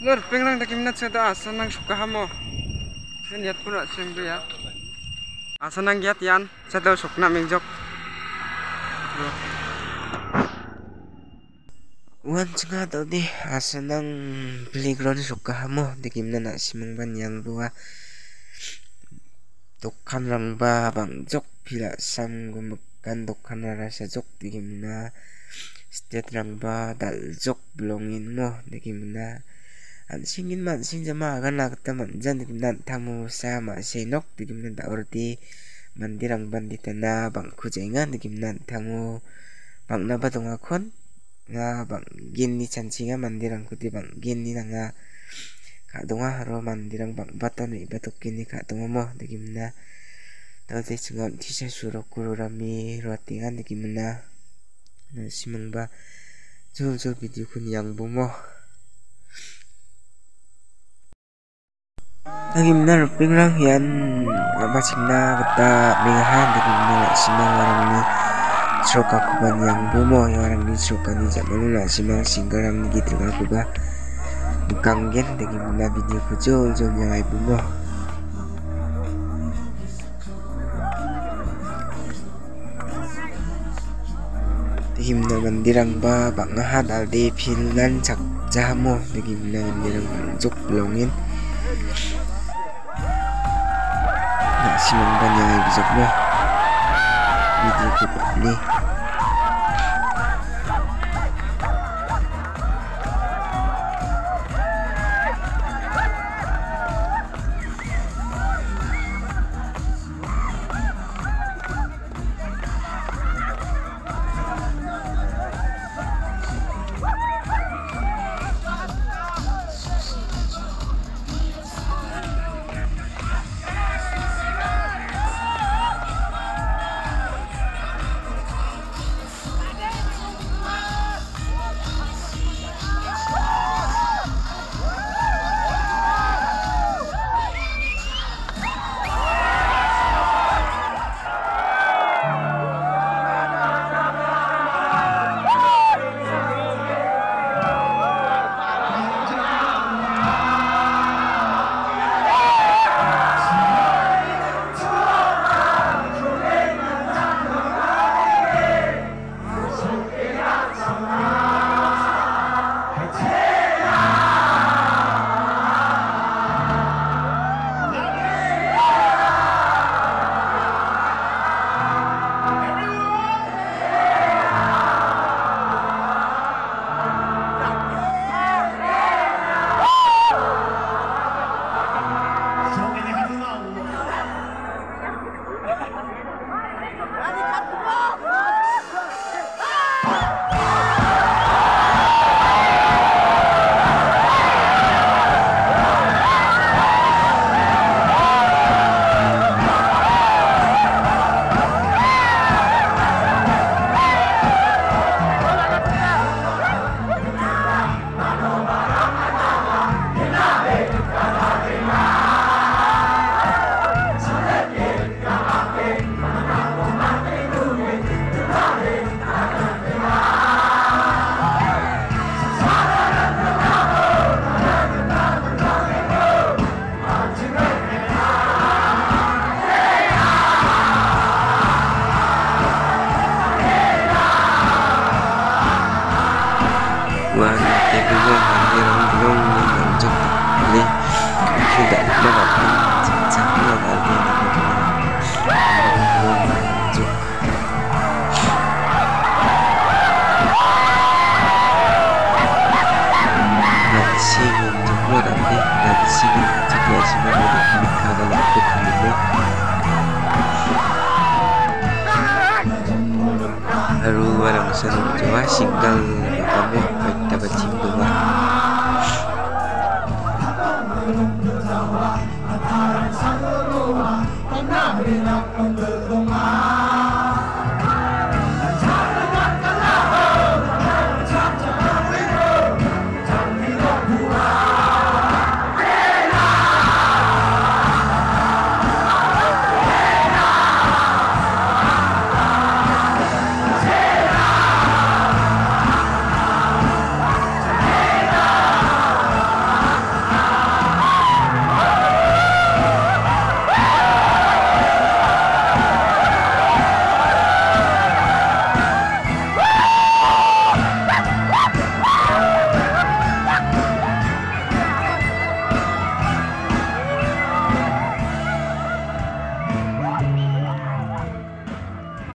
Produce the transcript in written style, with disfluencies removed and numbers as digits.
Nur pengrang tak kimna cerita asan nang suka hamo. Kan yat pun asing tu ya. Asan nang yat yan, cerita sukna mengjok. Wan cengah tau deh asan nang playground suka hamo di kimna nak simang ban yang dua. Dokkan rang ba bang jok pila sam gumekan dokkan rasa jok di kimna. State rang ba dal jok belongin mo di kimna. An singin man sing jama kan nak teman jan di kimna tamu sama senok di kimna tak orti mandirang bandi tanah bang kujengan di kimna tamu bang naba dong akon nga bang gini cancinga mandirang kuti bang gini nanga kak donga haro mandirang bang baton ni batuk gini kak donga mo di kimna tau te cengon tisa surok kuro rami rotingan di kimna na simang ba jol video kun yang bumo Nagimna ruping lang yan masing na kata mengahan nagimna simang warang ni stroke aku ban yang bumo yang warang ni stroke ni zaman na simang singgarang ni gitu aku ba bukanggen nagimna video ko jol yang ay bumo nagimna mandirang ba bangahan alde pilan cak jamo nagimna mandirang juk belongin simang banyak yang bisa bah video kita ini tidak dapat cacatnya lagi nasi untuk lo nanti nasi juga sebenarnya kalau aku ini baru barang seru coba single kami dapat